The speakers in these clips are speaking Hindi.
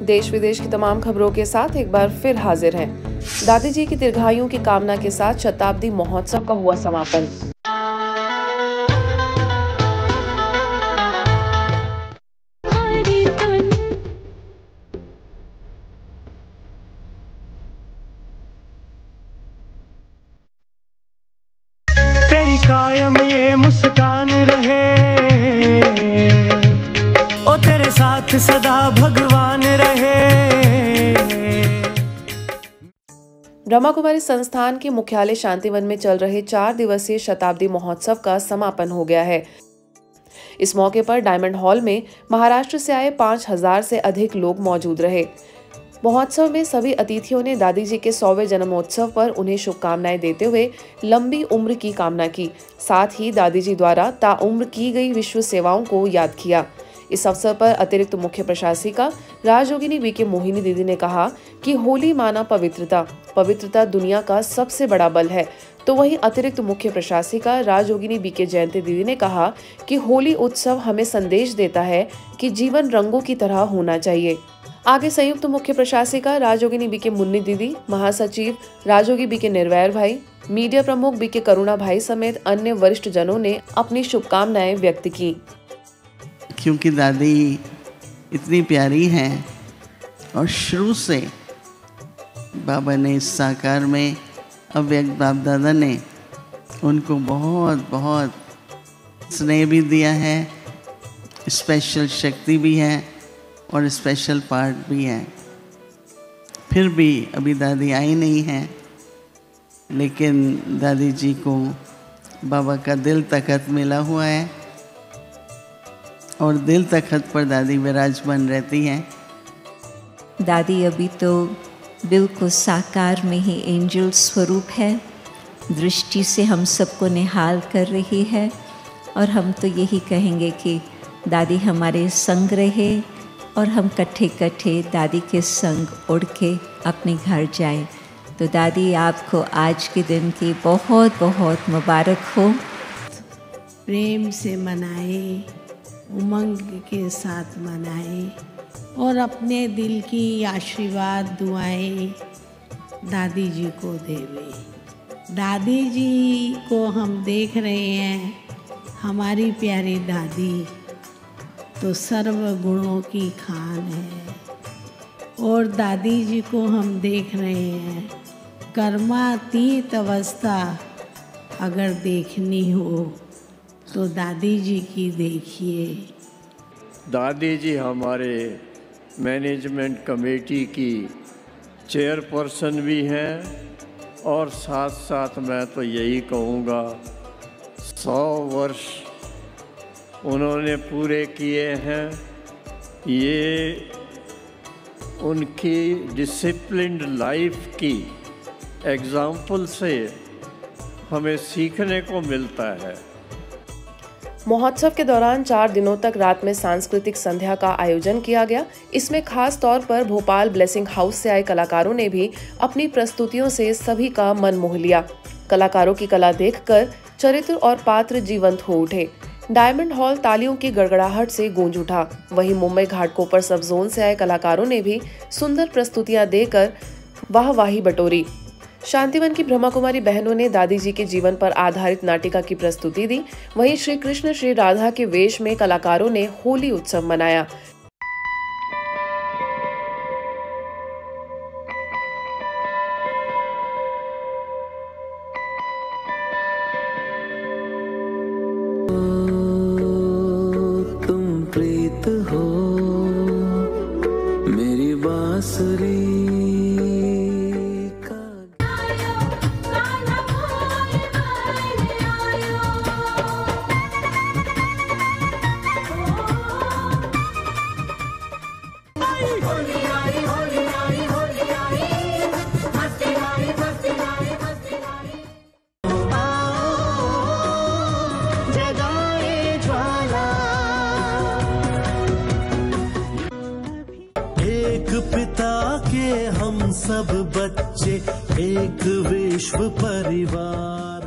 देश विदेश की तमाम खबरों के साथ एक बार फिर हाजिर हैं। दादी जी की दीर्घायु की कामना के साथ शताब्दी महोत्सव का हुआ समापन। तेरी कायम ये मुस्कान रहे, ओ तेरे साथ सदा भगवान रहे। ब्रह्मा कुमारी संस्थान के मुख्यालय शांतिवन में चल रहे 4 दिवसीय शताब्दी महोत्सव का समापन हो गया है। इस मौके पर डायमंड हॉल में महाराष्ट्र से आए 5000 से अधिक लोग मौजूद रहे। महोत्सव में सभी अतिथियों ने दादी जी के 100वें जन्मोत्सव पर उन्हें शुभकामनाएं देते हुए लंबी उम्र की कामना की। साथ ही दादी जी द्वारा ताउम्र की गई विश्व सेवाओं को याद किया। इस अवसर पर अतिरिक्त मुख्य प्रशासिका राजयोगिनी बीके मोहिनी दीदी ने कहा कि होली माना पवित्रता दुनिया का सबसे बड़ा बल है। तो वहीं अतिरिक्त मुख्य प्रशासिका राजयोगिनी बीके जयंती दीदी ने कहा कि होली उत्सव हमें संदेश देता है कि जीवन रंगों की तरह होना चाहिए। आगे संयुक्त मुख्य प्रशासिका राजयोगिनी बीके मुन्नी दीदी, महासचिव राजयोगी बीके निर्वैर भाई, मीडिया प्रमुख बीके करुणा भाई समेत अन्य वरिष्ठ जनों ने अपनी शुभकामनाएं व्यक्त की। क्योंकि दादी इतनी प्यारी हैं और शुरू से बाबा ने इस साकार में अव्यक्त बाप दादा ने उनको बहुत बहुत स्नेह भी दिया है, स्पेशल शक्ति भी है और स्पेशल पार्ट भी है। फिर भी अभी दादी आई नहीं है, लेकिन दादी जी को बाबा का दिल तखत मिला हुआ है और दिल तखत पर दादी विराजमान रहती हैं। दादी अभी तो बिल्कुल साकार में ही एंजल स्वरूप है, दृष्टि से हम सबको निहाल कर रही है और हम तो यही कहेंगे कि दादी हमारे संग रहे और हम कट्ठे दादी के संग उड़ के अपने घर जाए। तो दादी आपको आज के दिन की बहुत बहुत मुबारक हो। प्रेम से मनाए, उमंग के साथ मनाए और अपने दिल की आशीर्वाद दुआएं दादी जी को देवे। दादी जी को हम देख रहे हैं, हमारी प्यारी दादी तो सर्व गुणों की खान है और दादी जी को हम देख रहे हैं, कर्मातीत अवस्था अगर देखनी हो तो दादी जी की देखिए। दादी जी हमारे मैनेजमेंट कमेटी की चेयरपर्सन भी हैं और साथ साथ मैं तो यही कहूँगा 100 वर्ष उन्होंने पूरे किए हैं। ये उनकी डिसिप्लिन्ड लाइफ की एग्जाम्पल से हमें सीखने को मिलता है। महोत्सव के दौरान 4 दिनों तक रात में सांस्कृतिक संध्या का आयोजन किया गया। इसमें खास तौर पर भोपाल ब्लेसिंग हाउस से आए कलाकारों ने भी अपनी प्रस्तुतियों से सभी का मन मोह लिया। कलाकारों की कला देखकर चरित्र और पात्र जीवंत हो उठे। डायमंड हॉल तालियों की गड़गड़ाहट से गूंज उठा। वहीं मुंबई घाटकोपर सब जोन से आए कलाकारों ने भी सुंदर प्रस्तुतियां देकर वाहवाही बटोरी। शांतिवन की ब्रह्मा कुमारी बहनों ने दादी जी के जीवन पर आधारित नाटिका की प्रस्तुति दी। वहीं श्री कृष्ण श्री राधा के वेश में कलाकारों ने होली उत्सव मनाया। तुम प्रीत हो मेरी बांसुरी। पिता के हम सब बच्चे एक विश्व परिवार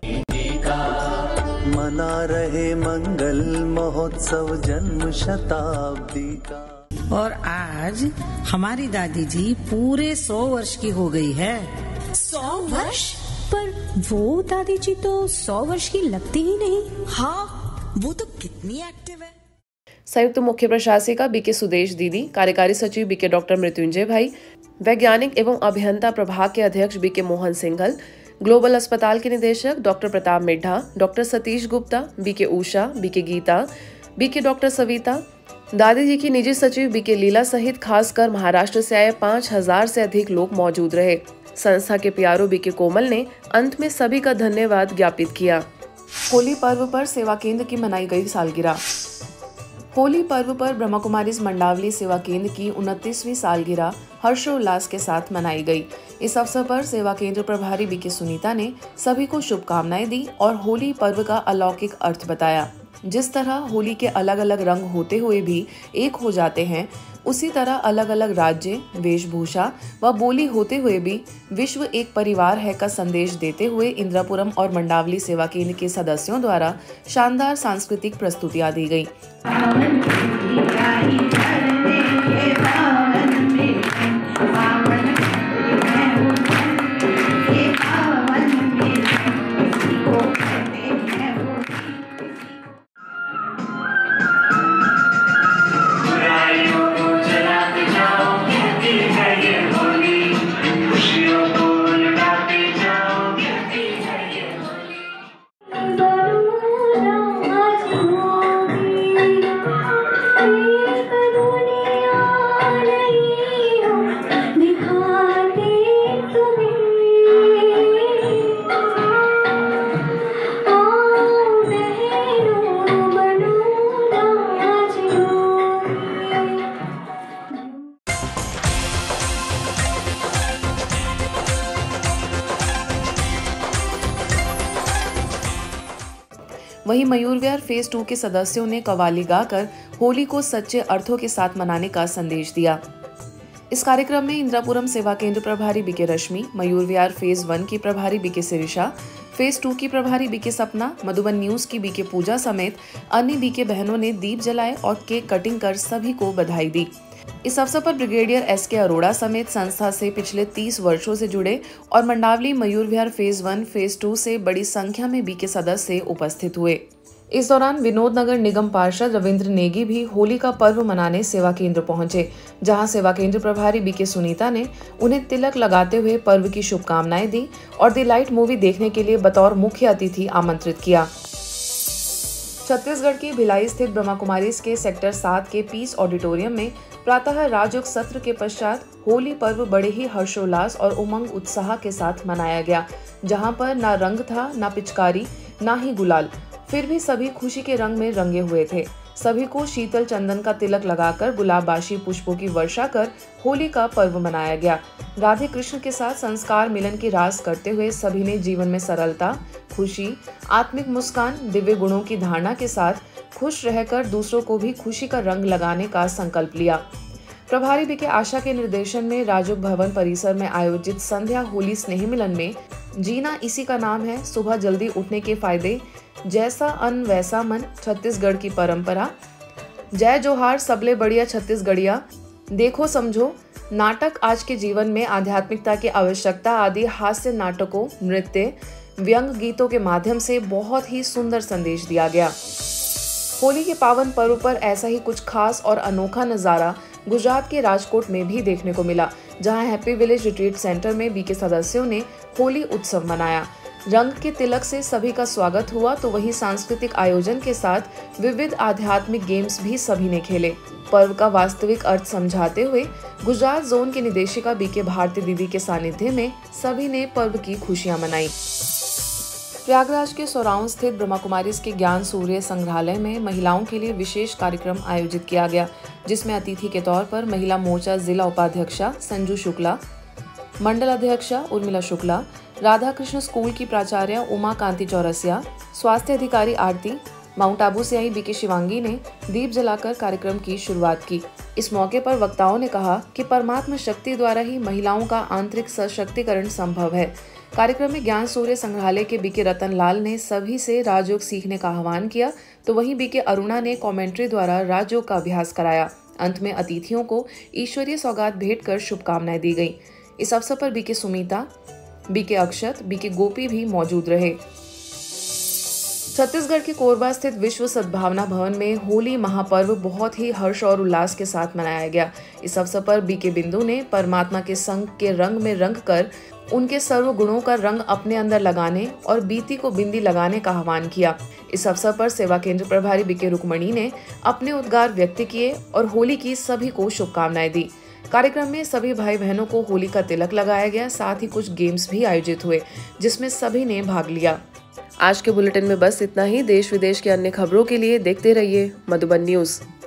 है। मना रहे मंगल महोत्सव जन्म शताब्दी का। और आज हमारी दादी जी पूरे 100 वर्ष की हो गई है। 100 वर्ष? पर वो दादी जी तो 100 वर्ष की लगती ही नहीं। हाँ, वो तो कितनी एक्टिव है। संयुक्त मुख्य प्रशासिका बीके सुदेश दीदी, कार्यकारी सचिव बीके डॉक्टर मृत्युंजय भाई, वैज्ञानिक एवं अभियंता प्रभाग के अध्यक्ष बीके मोहन सिंघल, ग्लोबल अस्पताल के निदेशक doctor Pratap Middha, doctor Satish Gupta, BK Usha, BK Geeta, BK doctor Savita, दादी जी की निजी सचिव बीके लीला सहित खासकर महाराष्ट्र से आए 5000 से अधिक लोग मौजूद रहे। संस्था के पीआरओ बीके कोमल ने अंत में सभी का धन्यवाद ज्ञापित किया। होली पर्व पर सेवा केंद्र की मनाई गई सालगिरह। होली पर्व पर ब्रह्मा कुमारीज मंडावली सेवा केंद्र की 29वीं सालगिरह हर्षोल्लास के साथ मनाई गई। इस अवसर पर सेवा केंद्र प्रभारी बीके सुनीता ने सभी को शुभकामनाएं दी और होली पर्व का अलौकिक अर्थ बताया। जिस तरह होली के अलग अलग रंग होते हुए भी एक हो जाते हैं, उसी तरह अलग अलग राज्य, वेशभूषा व बोली होते हुए भी विश्व एक परिवार है का संदेश देते हुए इंद्रापुरम और मंडावली सेवा केंद्र के सदस्यों द्वारा शानदार सांस्कृतिक प्रस्तुतियां दी गई। वहीं मयूर विहार फेज 2 के सदस्यों ने कव्वाली गाकर होली को सच्चे अर्थों के साथ मनाने का संदेश दिया। इस कार्यक्रम में इंद्रापुरम सेवा केंद्र प्रभारी बीके रश्मि, मयूर विहार फेज 1 की प्रभारी बीके शिरिषा, फेज 2 की प्रभारी बीके सपना, मधुबन न्यूज की बीके पूजा समेत अन्य बीके बहनों ने दीप जलाए और केक कटिंग कर सभी को बधाई दी। इस अवसर पर ब्रिगेडियर एसके अरोड़ा समेत संस्था से पिछले 30 वर्षों से जुड़े और मंडावली मयूर विहार फेज 1, फेज 2 से बड़ी संख्या में बीके सदस्य उपस्थित हुए। इस दौरान विनोद नगर निगम पार्षद रविंद्र नेगी भी होली का पर्व मनाने सेवा केंद्र पहुंचे, जहां सेवा केंद्र प्रभारी बीके सुनीता ने उन्हें तिलक लगाते हुए पर्व की शुभकामनाएं दी और द लाइट मूवी देखने के लिए बतौर मुख्य अतिथि आमंत्रित किया। छत्तीसगढ़ की भिलाई स्थित ब्रह्मा कुमारीज के सेक्टर 7 के पीस ऑडिटोरियम में प्रातः राजयोग सत्र के पश्चात होली पर्व बड़े ही हर्षोल्लास और उमंग उत्साह के साथ मनाया गया, जहां पर ना रंग था, ना पिचकारी, ना ही गुलाल, फिर भी सभी खुशी के रंग में रंगे हुए थे। सभी को शीतल चंदन का तिलक लगाकर गुलाबाशी पुष्पों की वर्षा कर होली का पर्व मनाया गया। राधे कृष्ण के साथ संस्कार मिलन की रास करते हुए सभी ने जीवन में सरलता, खुशी, आत्मिक मुस्कान, दिव्य गुणों की धारणा के साथ खुश रहकर दूसरों को भी खुशी का रंग लगाने का संकल्प लिया। प्रभारी बीके आशा के निर्देशन में राजयोग भवन परिसर में आयोजित संध्या होली स्नेह मिलन में जीना इसी का नाम है, सुबह जल्दी उठने के फायदे, जैसा अन्न वैसा मन, छत्तीसगढ़ की परंपरा, जय जोहार सबले बढ़िया छत्तीसगढ़िया, देखो समझो, नाटक आज के जीवन में आध्यात्मिकता की आवश्यकता आदि हास्य नाटकों, नृत्य, व्यंग गीतों के माध्यम से बहुत ही सुंदर संदेश दिया गया। होली के पावन पर्व पर ऐसा ही कुछ खास और अनोखा नजारा गुजरात के राजकोट में भी देखने को मिला, जहां हैप्पी विलेज रिट्रीट सेंटर में बीके सदस्यों ने होली उत्सव मनाया। रंग के तिलक से सभी का स्वागत हुआ, तो वहीं सांस्कृतिक आयोजन के साथ विविध आध्यात्मिक गेम्स भी सभी ने खेले। पर्व का वास्तविक अर्थ समझाते हुए गुजरात जोन की निदेशिका बीके भारती दीदी के सानिध्य में सभी ने पर्व की खुशियां मनाई। प्रयागराज के सोराउं स्थित ब्रह्मा कुमारीज के ज्ञान सूर्य संग्रहालय में महिलाओं के लिए विशेष कार्यक्रम आयोजित किया गया, जिसमें अतिथि के तौर पर महिला मोर्चा जिला उपाध्यक्षा संजू शुक्ला, मंडल अध्यक्षा उर्मिला शुक्ला, राधा कृष्ण स्कूल की प्राचार्य उमा कांति चौरसिया, स्वास्थ्य अधिकारी आरती, माउंट आबू से आई बीके शिवांगी ने दीप जलाकर कार्यक्रम की शुरुआत की। इस मौके पर वक्ताओं ने कहा कि परमात्मा शक्ति द्वारा ही महिलाओं का आंतरिक सशक्तिकरण संभव है। कार्यक्रम में ज्ञान सूर्य संग्रहालय के बीके रतन लाल ने सभी से राजयोग सीखने का आह्वान किया, तो वहीं बीके अरुणा ने कमेंट्री द्वारा राजयोग का अभ्यास कराया। अंत में अतिथियों को ईश्वरीय सौगात भेंट कर शुभकामनाएं दी गई। इस अवसर पर BK Sumita, BK Akshat, BK Gopi भी मौजूद रहे। छत्तीसगढ़ के कोरबा स्थित विश्व सद्भावना भवन में होली महापर्व बहुत ही हर्ष और उल्लास के साथ मनाया गया। इस अवसर पर बीके बिंदु ने परमात्मा के संग के रंग में रंग कर उनके सर्व गुणों का रंग अपने अंदर लगाने और बीती को बिंदी लगाने का आह्वान किया। इस अवसर पर सेवा केंद्र प्रभारी बीके रुक्मणी ने अपने उद्गार व्यक्त किए और होली की सभी को शुभकामनाएं दी। कार्यक्रम में सभी भाई बहनों को होली का तिलक लगाया गया। साथ ही कुछ गेम्स भी आयोजित हुए जिसमें सभी ने भाग लिया। आज के बुलेटिन में बस इतना ही। देश विदेश की अन्य खबरों के लिए देखते रहिए मधुबन न्यूज।